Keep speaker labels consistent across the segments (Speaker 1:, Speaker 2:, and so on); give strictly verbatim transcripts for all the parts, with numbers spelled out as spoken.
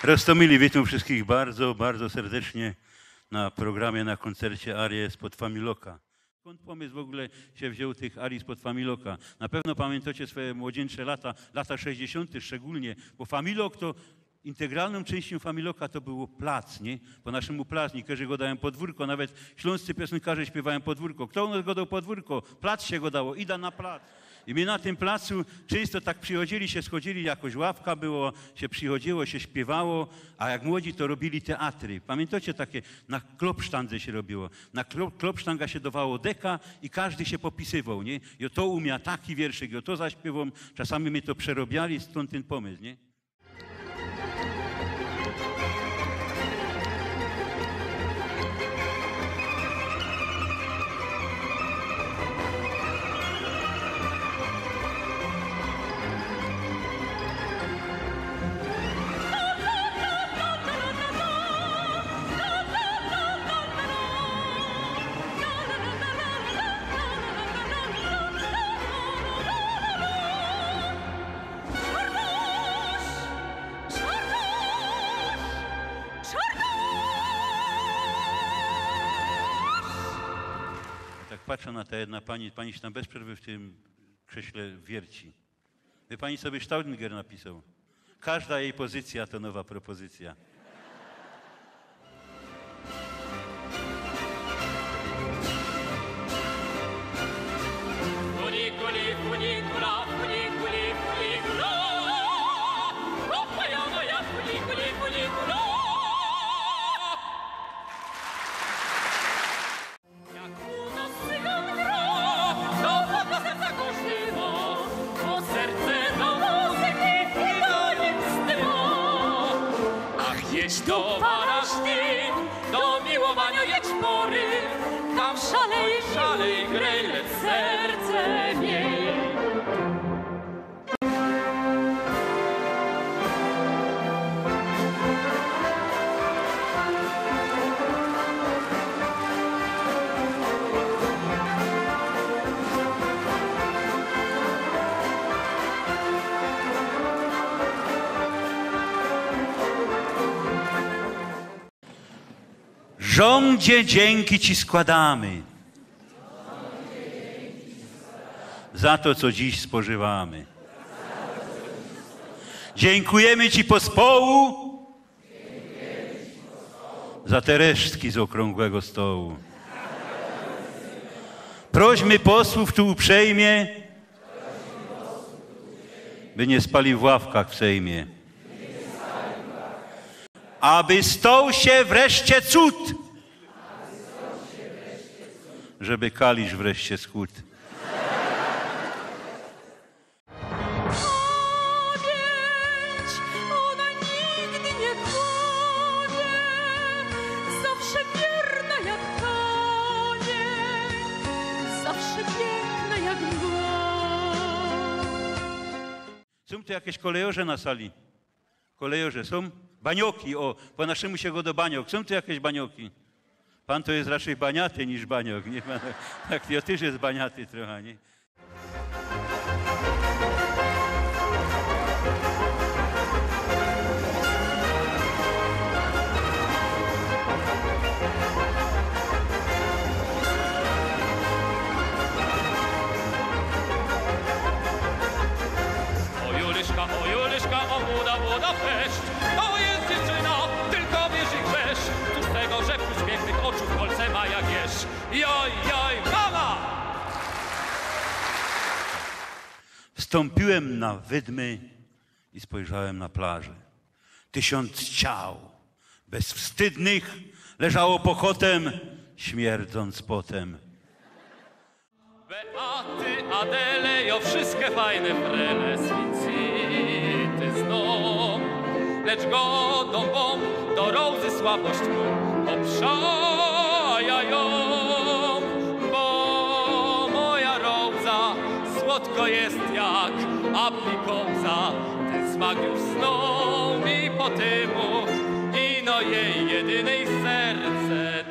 Speaker 1: Roztomili, witam wszystkich bardzo, bardzo serdecznie na programie, na koncercie Arie spod Familoka. Skąd pomysł w ogóle się wziął tych arii spod Familoka? Na pewno pamiętacie swoje młodzieńcze lata, lata sześćdziesiąte szczególnie, bo Familok to integralną częścią Familoka to było plac, nie? Po naszemu plac, niektórzy go dają podwórko, nawet śląscy piosenkarze śpiewają podwórko. Kto u nas go dał podwórko? Plac się go dało, ida na plac. I my na tym placu często tak przychodzili, się schodzili, jakoś ławka było, się przychodziło, się śpiewało, a jak młodzi to robili teatry. Pamiętacie takie, na klopsztandze się robiło. Na klopsztanga się dawało deka i każdy się popisywał, nie? I to umia taki wierszyk, i to zaśpiewam. Czasami my to przerobiali, stąd ten pomysł, nie? Patrzę na ta jedna pani, pani się tam bez przerwy w tym krześle wierci. Wie pani sobie Staudinger napisał. Każda jej pozycja to nowa propozycja.
Speaker 2: Funiculi, funicula, funiculi, funicula. O, moja, moja, funiculi, funicula. Jedź do Warażdin, do miłowania jedź pory, tam szalej, szalej, grej, lecz serce miej.
Speaker 1: Rządzie dzięki Ci składamy za to, co dziś spożywamy. Dziękujemy Ci pospołu za te resztki z okrągłego stołu. Prośmy posłów tu uprzejmie, by nie spali w ławkach w Sejmie. Aby stał się wreszcie cud, żeby kalisz wreszcie schudł.
Speaker 2: Pamięć, ona nigdy nie kłamie, zawsze wierna jak kamień, zawsze piękna jak mgła.
Speaker 1: Są tu jakieś kolejorze na sali? Kolejorze są? Banioki, o, po naszemu się go do baniok. Są tu jakieś banioki? Pan to jest raczej baniaty niż baniok. Nie? Pan, tak, ja też jest baniaty trochę, nie?
Speaker 2: O Juliszka, o Juliszka, o młoda, młoda peszcz, to jest dziewczyna, tylko wierz i grzesz, tu z tego, że prócz pięknych oczu w kolce ma jak jesz. Joj, joj, mama!
Speaker 1: Wstąpiłem na wydmy i spojrzałem na plażę. Tysiąc ciał bezwstydnych leżało pochotem, śmierdząc potem.
Speaker 2: Beaty, Adele, o wszystkie fajne frele swicity zną, lecz godą wam do rozy słabość mu obszajają, bo moja roza słodko jest jak aplikoza, ten smak już snął mi po tymu, ino jej jedynej serce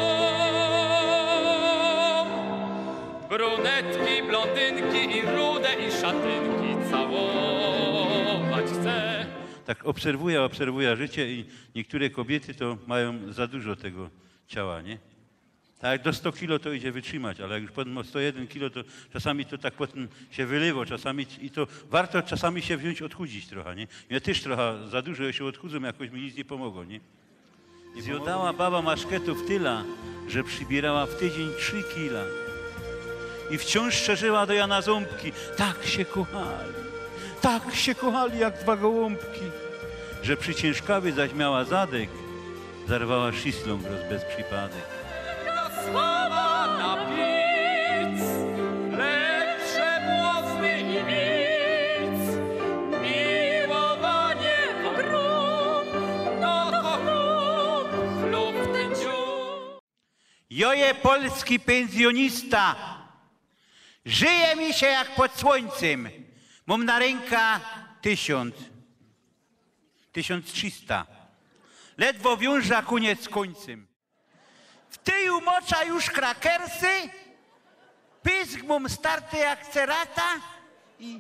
Speaker 2: dom. Brunetki, blondynki i rude i szatynki całować chcę.
Speaker 1: tak obserwuję, obserwuję życie i niektóre kobiety to mają za dużo tego ciała, nie? Tak jak do sto kilo to idzie wytrzymać, ale jak już potem ma sto jeden kilo, to czasami to tak potem się wylewa, czasami i to warto czasami się wziąć odchudzić trochę, nie? Ja też trochę za dużo się odchudzę, jakoś mi nic nie pomogło, nie? Zjadała baba maszketów tyla, że przybierała w tydzień trzy kila. I wciąż szerzyła do Jana ząbki. Tak się kochali, tak się kochali jak dwa gołąbki, że przy ciężkawie zaś miała zadek, zarwała szislą roz bez przypadek.
Speaker 2: Sława na pic, lepsze błozny i nic, miłowanie po grób, no to chlub, chlub ten dziób.
Speaker 3: Joje polski pensjonista, żyje mi się jak pod słońcem. Mam na ręka tysiąc, tysiąc trzysta. Ledwo wiąża koniec z końcem. W tyju mocza już krakersy, pysk mam starty jak cerata i,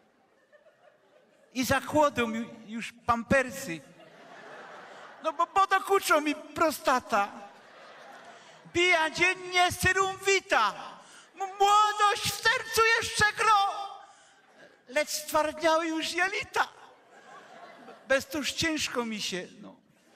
Speaker 3: i zakłodą już pampersy. No bo podokuczą mi prostata. Pija dziennie syrum wita. Młodość w sercu jeszcze gro, lecz stwardniały już jelita. Bez to już ciężko mi się, no.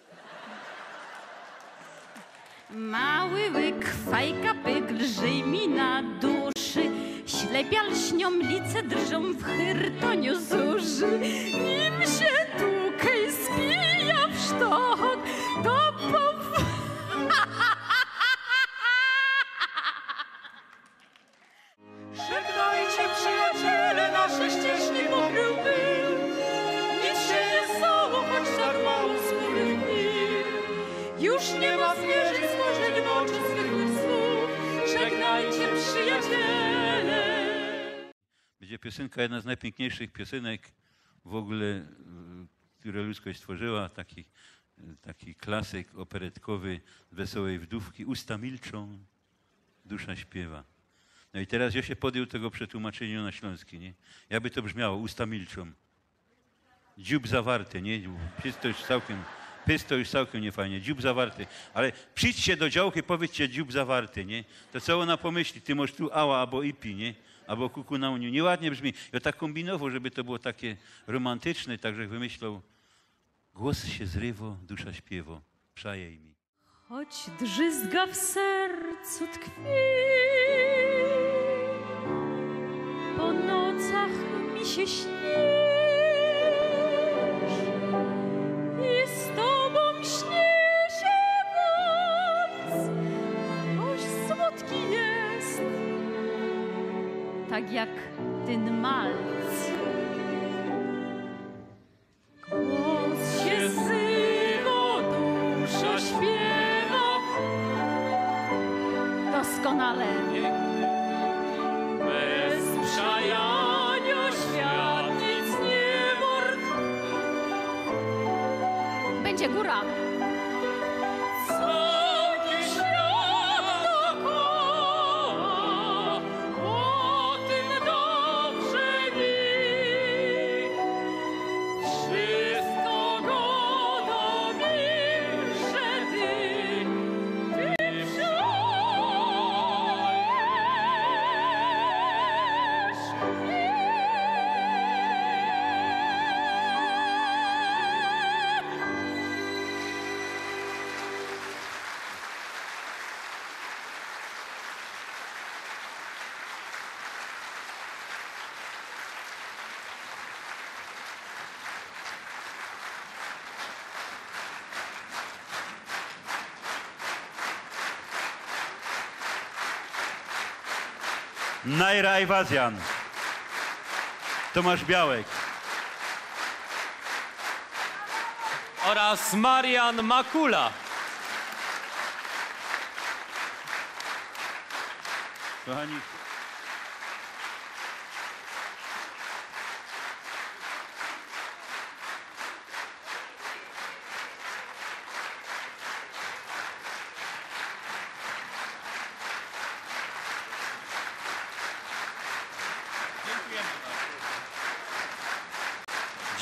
Speaker 4: Mały łyk, fajka, pyk, lżyj mi na duszy. Ślepia lśnią, lice drżą w chyrtoniu zuży. Nim się tukej spija w sztok, to po...
Speaker 2: Żegnajcie, przyjaciele, nasze ścieżki pokrył pył. Nic się nie stało, choć tak mało skórych dni. Już nie ma zwierzę stworzeń w oczy zwykłych słów. Żegnajcie, przyjaciele.
Speaker 1: Będzie piosenka, jedna z najpiękniejszych piosenek w ogóle, y, które ludzkość stworzyła, taki, y, taki klasyk operetkowy Wesołej Wdówki. Usta milczą, dusza śpiewa. No i teraz ja się podjął tego przetłumaczenia na śląski, nie? Jakby to brzmiało, usta milczą. Dziób zawarty, nie? Pys to już całkiem, pys to już całkiem niefajnie, dziób zawarty. Ale przyjdźcie do działki, powiedzcie dziób zawarty, nie? To co ona pomyśli? Ty możesz tu ała albo ipi, nie? Albo kuku na uniu. Nieładnie brzmi. Ja tak kombinował, żeby to było takie romantyczne, także wymyślał, głos się zrywo, dusza śpiewo, przajej mi.
Speaker 4: Choć drzyzga w sercu tkwi, po nocach mi się śnisz i z tobą śni się noc, choć słodki jest, tak jak ten malc. Głos się zrywo, dusza śpiewa, doskonale.
Speaker 2: Bez przajania świat nic nie wart.
Speaker 4: Będzie góra.
Speaker 2: Cały świat dookoła o tym dobrze wie. Wszystko godo mi, że ty, ty wziąłeś mnie.
Speaker 1: Najra Ajwazjan, Tomasz Białek.
Speaker 2: Oraz Marian Makula.
Speaker 1: Kochani,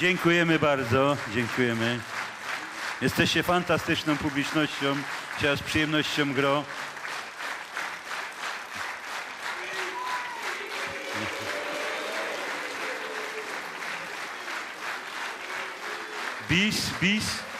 Speaker 1: Dziękujemy bardzo, dziękujemy. Jesteście fantastyczną publicznością. Dzisiaj z przyjemnością gro. Bis, bis.